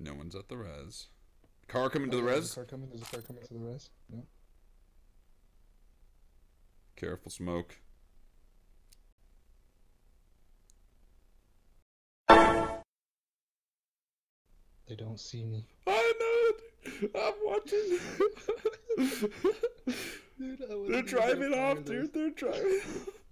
No one's at the res. Car coming to the res. There's a car coming to the res. No. Careful, smoke. They don't see me. I know. I'm watching. Dude, They're driving off, dude. They're driving.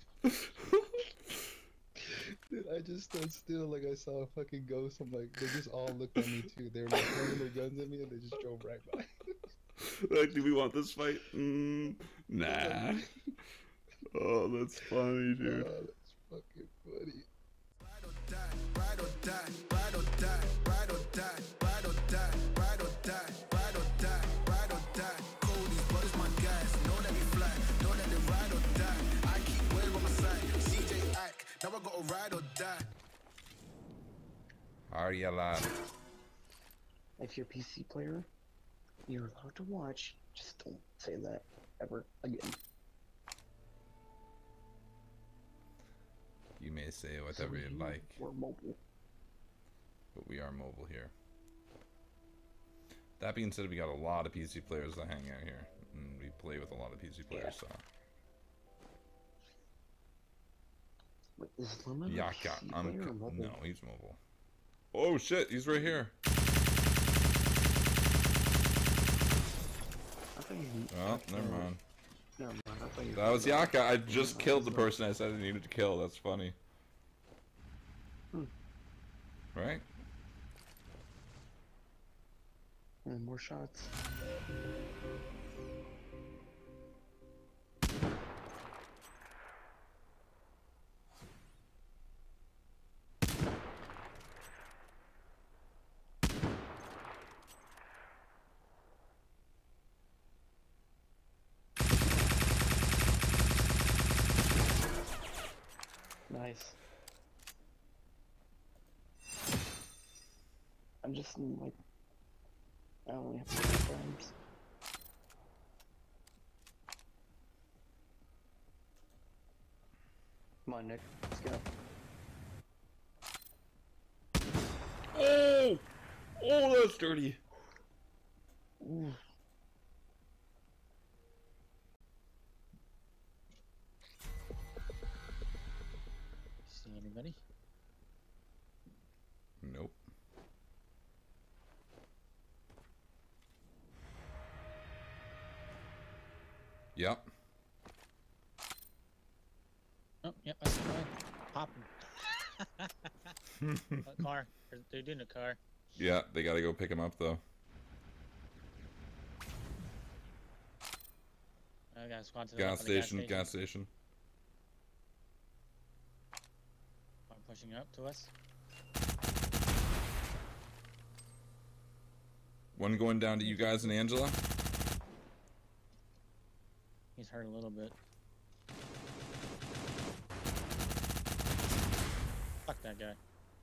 Dude, I just stood still like I saw a fucking ghost. I'm like, they just all looked at me too. They were like pointing their guns at me and they just drove right by. Like, do we want this fight? Nah. Oh, that's funny, dude. Oh, that's fucking funny. Ride or die, ride or die, ride or die, ride or die, ride or die, ride or die, ride or die, ride or die. Cody's brothers, my guys, know that we fly, know that they ride or die. I keep well on my side, CJ Ike, now I gotta ride or die. Are you alive? If you're a PC player, you're allowed to watch. Just don't say that ever again. You may say whatever you like, We're mobile. but we are mobile here. That being said, we got a lot of PC players that hang out here, and we play with a lot of PC players. So Wait, is Lemon a Yaka, PC player or mobile? no, he's mobile. Oh shit, he's right here. I thought you... Well, never mind. Never mind, I thought you... That was Yaka. I just killed the person I said I needed to kill. That's funny. Right? And more shots. Nice. I'm just like, I only have 2 frames. Come on, Nick, let's go. Oh! Oh, that's dirty. Ooh. See anybody? Nope. Yep. Oh, yep, that's the one. Popping. Car. They're doing a car. Yeah, they gotta go pick him up though. I got squad to the Gas left of the station, gas station. I'm pushing up to us. One going down to you guys and Angela. He's hurt a little bit. Fuck that guy.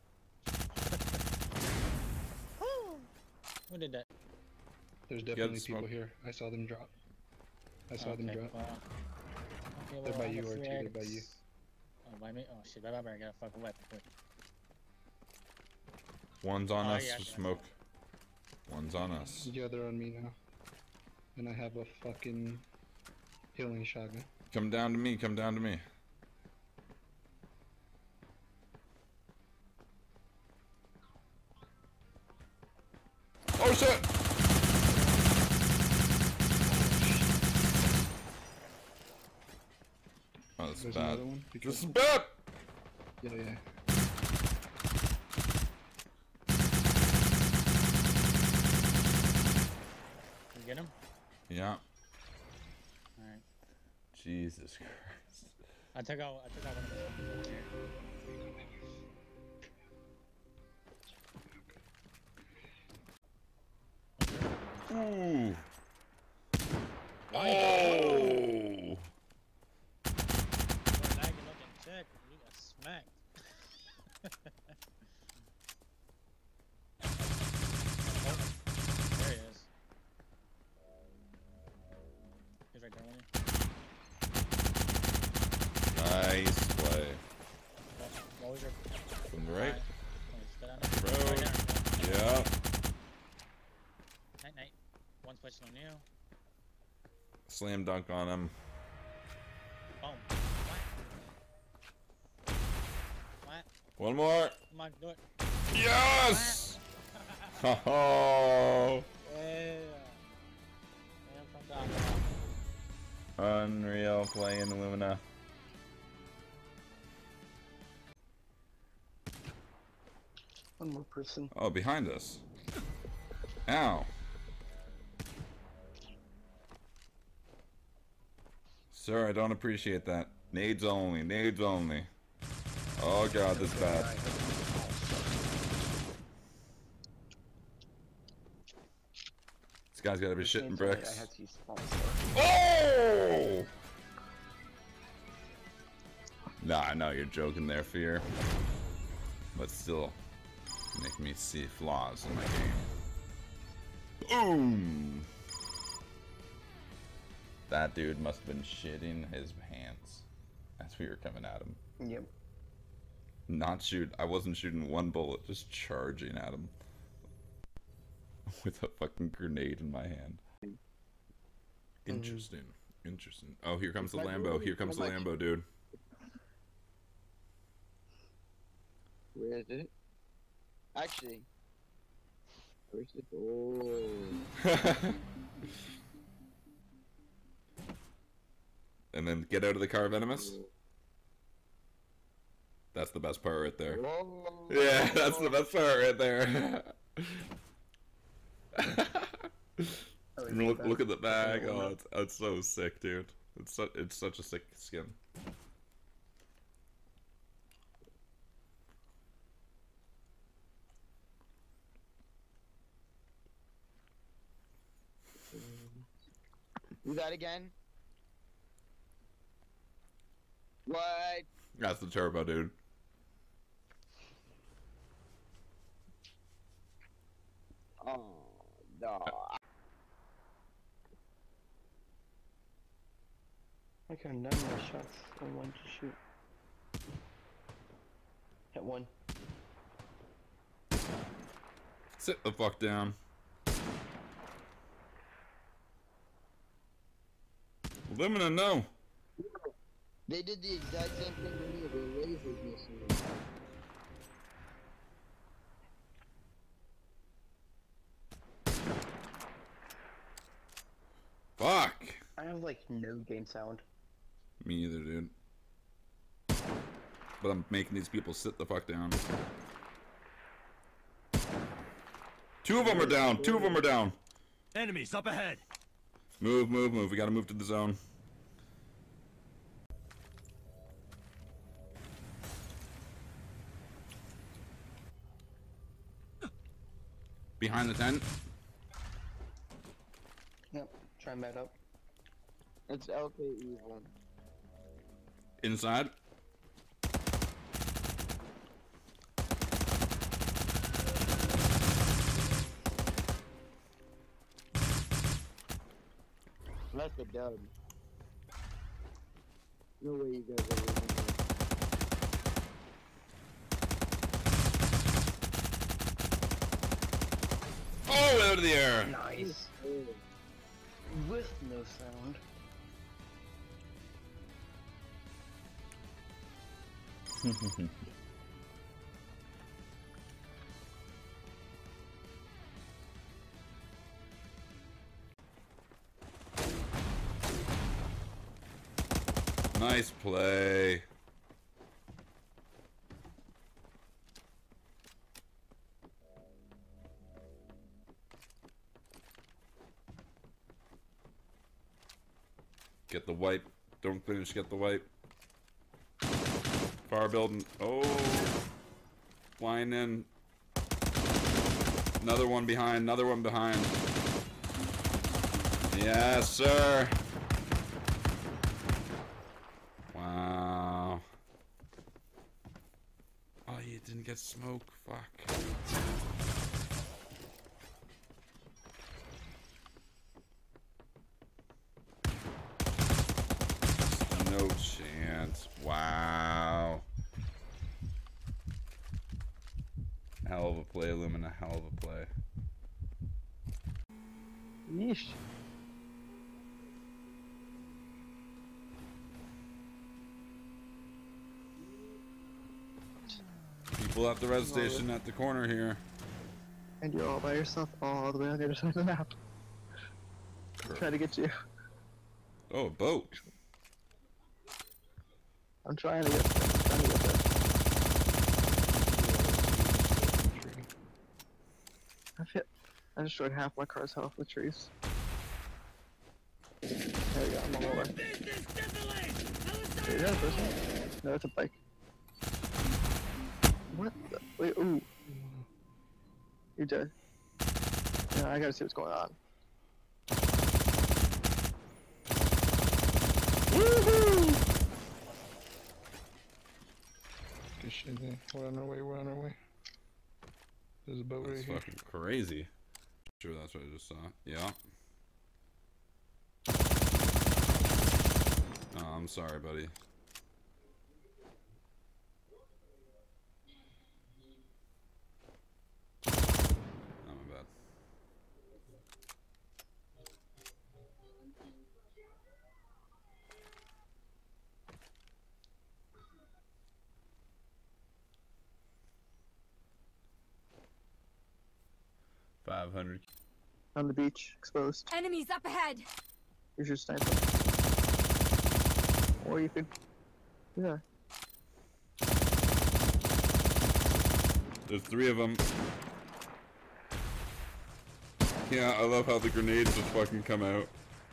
Who did that? There's definitely smoke. people here. I saw them drop. I saw them drop. Well, okay, They're well, by I you, got R2, they're by 3x. you. Oh, by me? Oh shit, bye, I gotta fucking weapon quick. One's on Oh, us, yeah, smoke. One's on us. Yeah, they're on me now. And I have a fucking healing shotgun. Come down to me, come down to me. Oh shit! Oh, this is There's bad. another one. This is bad! Yeah, yeah. Can you get him? Yeah. Alright. Jesus Christ. I took out one of them. Ooh. Oh! Laggy looking chick, you got smacked. There he is. He's right there with you. Nice play. What was your... From the right. Oh, he's still down there? Road. Right there. Yeah. Switching on you. Slam dunk on him. Boom. What? One more. Come on, do it. Yes! Oh, Yeah. And from down. unreal playing Illumina. One more person. Oh, behind us. Ow. Sir, I don't appreciate that. Nades only, nades only. Oh god, this is bad. This guy's gotta be shitting I bricks. had to use small sword. Oh! Nah, I know you're joking there, Fear. But still, make me see flaws in my game. Boom! That dude must have been shitting his pants as we were coming at him. Yep. Not shoot. I wasn't shooting one bullet, just charging at him. With a fucking grenade in my hand. Interesting. Interesting. Oh, here comes the Lambo. Here comes the Lambo, dude. Where is it? Actually, where's it? Oh. And then get out of the car, Venomous. That's the best part right there. Whoa. Yeah, that's the best part right there. Look at the bag. Oh, it's so sick, dude. It's such a sick skin. Do that again. What? That's the turbo, dude. Oh no. I got 9 more shots and 1 to shoot. Hit 1. Sit the fuck down. Lumina, no. They did the exact same thing to me. The lasers missing. Fuck. I have like no game sound. Me either, dude. But I'm making these people sit the fuck down. 2 of them are down. 2 of them are down. Enemies up ahead. Move, move, move. We gotta move to the zone. Behind the tent. Yep. Try and back up. It's LKE1. Inside. That's a dub. No way you guys are winning this. Oh, out of the air. Nice. With no sound. Nice play. Get the wipe. Don't finish, get the wipe. Fire building. Oh. Flying in. Another one behind, another one behind. Yes, sir. Wow. Oh, you didn't get smoke. Fuck. No chance. Wow. Hell of a play, Lumina. Hell of a play. Yeesh. People at the res station at the corner here. And you're all by yourself all the way on the other side of the map. Trying to get you. Oh, a boat. I'm trying to get there. I'm trying to get there. I destroyed half my car's health with trees. There you go, I'm all over. There you go, person. No, it's a bike. What the? Wait, ooh. You're dead. Yeah, I gotta see what's going on. Woohoo! Good shit, man. We're on our way, we're on our way. There's a boat That's right here. fucking crazy. Sure, that's what I just saw. Yeah. Oh, I'm sorry, buddy. Oh, my bad. $500. On the beach, exposed. Enemies up ahead! Here's your sniper. Or you could... Yeah. There's 3 of them. Yeah, I love how the grenades just fucking come out.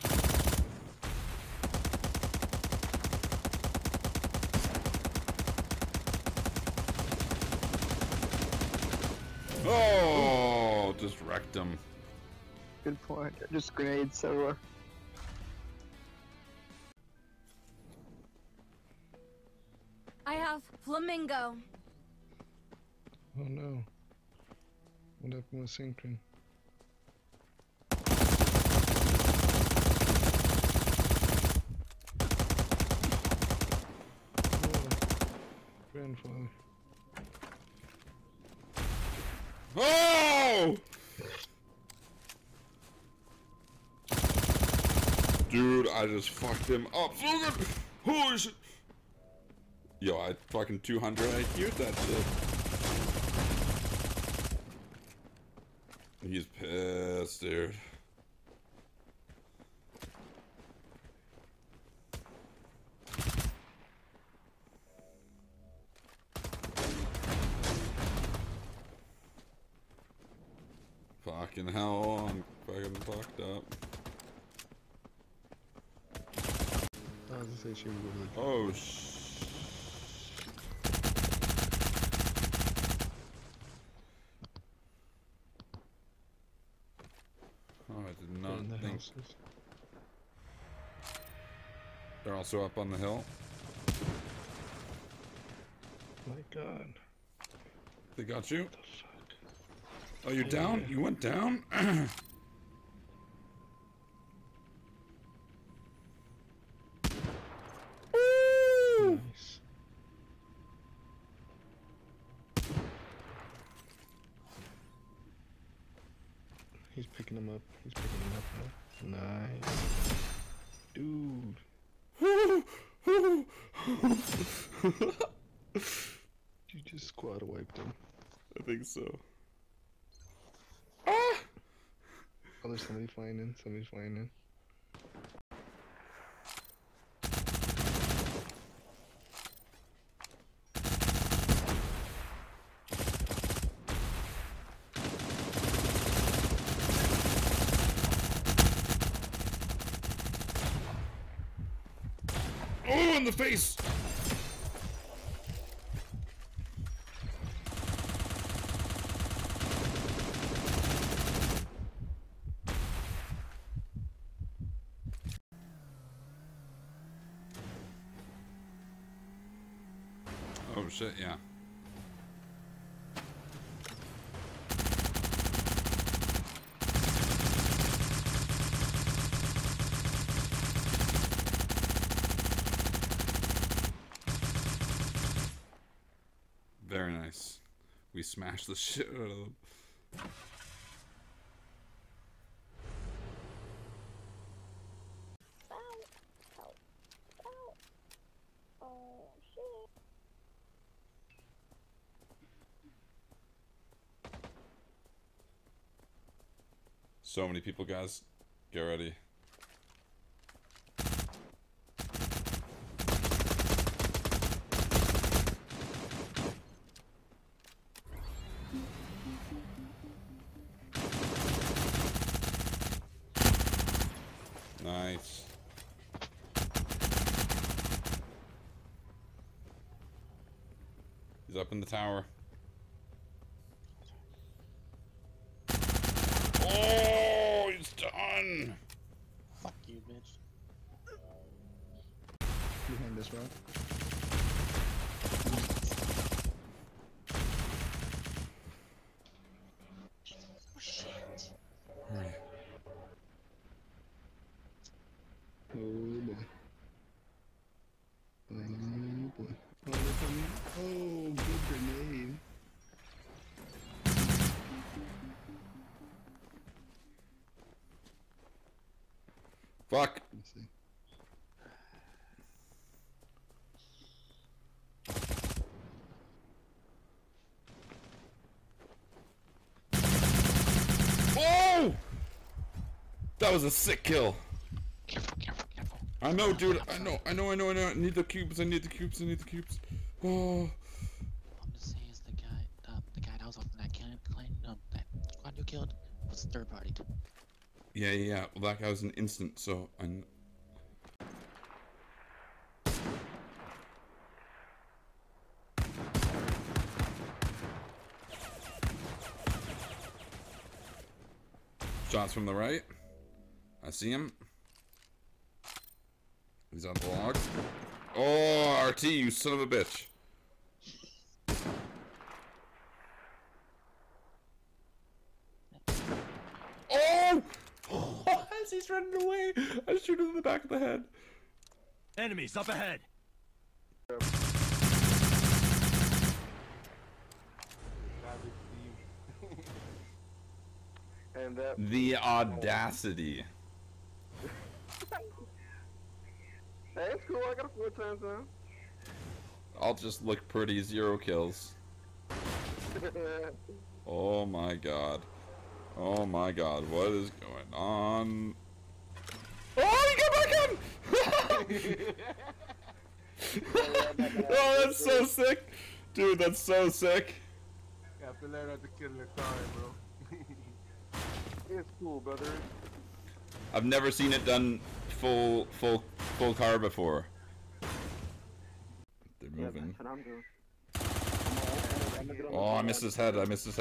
Oh, just wrecked him. Good point. Just grenades, so I have Flamingo. Oh no. What happened with Synchron? Grandfather. Oh! Dude, I just fucked him up so good. Holy shit. Yo, I fucking 200 IQ'd that shit. He's pissed, dude. Fucking hell, I'm fucking fucked up. I was gonna say she would go to the Oh, Oh, I did not in the think. houses. They're also up on the hill. My god. They got you? What the fuck? Oh, you're down? Yeah. You went down? Nice. He's picking him up. He's picking him up now. Nice. Dude. You just squad wiped him. I think so. Oh, there's somebody flying in. Somebody's flying in. Oh, in the face! Oh shit, yeah. Very nice. We smashed the shit out of them. So many people, guys. Get ready. Nice. He's up in the tower. Oh, he's done. Fuck you, bitch. Behind this rock. Hurry. Oh boy. Oh boy. Oh, they're coming. Oh, good grenade. Fuck. Let's see. Oh! That was a sick kill. Careful, careful, careful. I know, dude. I know. I need the cubes. I need the cubes. Oh. All I'm just saying is the guy that was on that that squad you killed was third party. Yeah. Well, that guy was an instant, so I'm. Shots from the right. I see him. He's on the log. Oh, RT, you son of a bitch. Oh! As he's running away, I shoot him in the back of the head. Enemies up ahead. And that. The audacity. Hey, it's cool. I got a 4 times now. I'll just look pretty, 0 kills. Oh my god. Oh my god, what is going on? Oh, he got back in! Oh, that's so sick! Dude, that's so sick. You have to learn how to kill the car, bro. It's cool, brother. I've never seen it done full car before. They're moving. That's what I'm doing. Oh, I missed his head. Yeah, get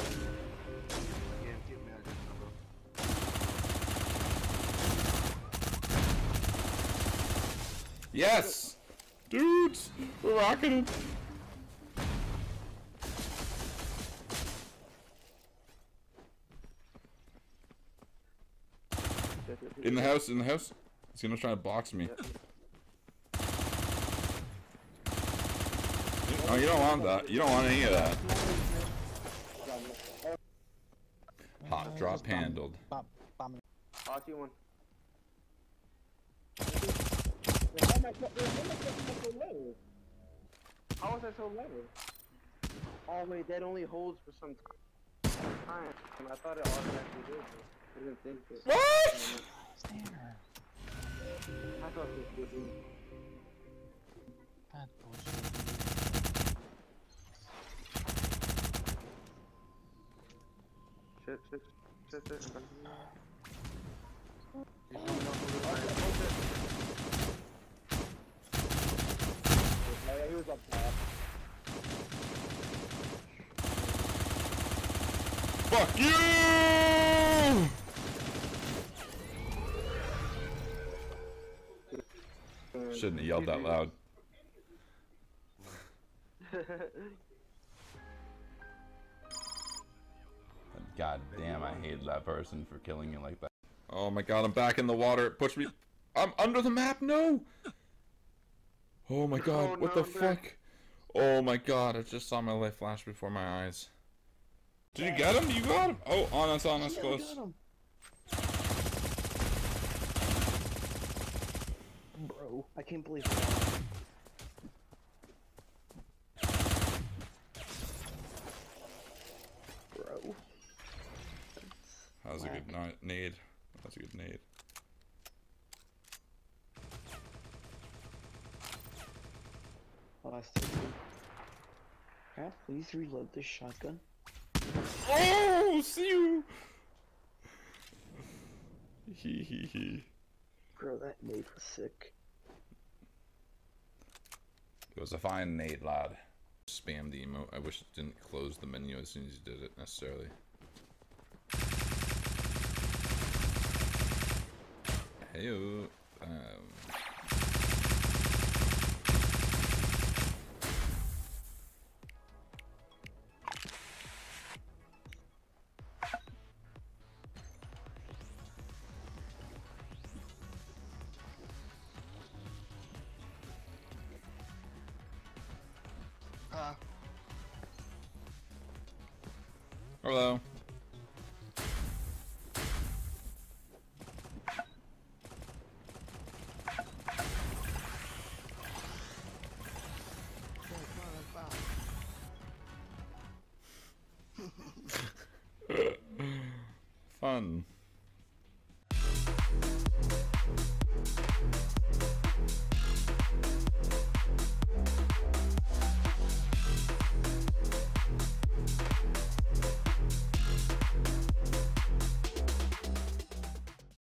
me out of here, bro. Yes! Dudes! We're rocking it! In the house, He's gonna try to box me. Oh, you don't want that. You don't want any of that. Hot drop handled. RT1. How was that so low? Oh wait, that only holds for some time. I thought it automatically did. I didn't think it. What? I thought it was good. Bad bullshit. Shit. He was up top. Fuck you! Shouldn't have yelled that loud. God damn, I hated that person for killing me like that. Oh my god, I'm back in the water. Push me. I'm under the map. No. Oh my god, Oh, what no, the fuck? Oh my god, I just saw my life flash before my eyes. Did you get him? You got him. Oh, on us, close. Bro, I can't believe it. Bro. How's was a good nade. That was a good nade. Oh, I still do. Can I please reload this shotgun? Oh, see you! He. Bro, that nade was sick. It was a fine nade, lad. Spam the emote. I wish it didn't close the menu as soon as you did it, necessarily. Heyo. Hello. Fun.